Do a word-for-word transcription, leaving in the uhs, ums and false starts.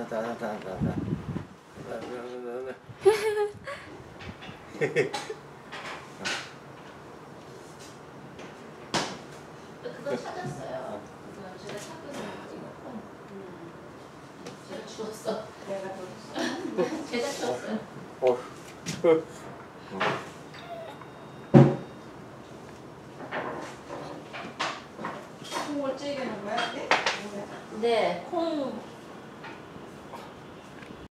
자, 자, 자, 자. 그거 찾았어요. 그거 제가 찾고 있는 거. 제가 주웠어. 내가 줬어. 제가 주웠어요. 어. 콩을 찌개는 거야? 네? 네, 콩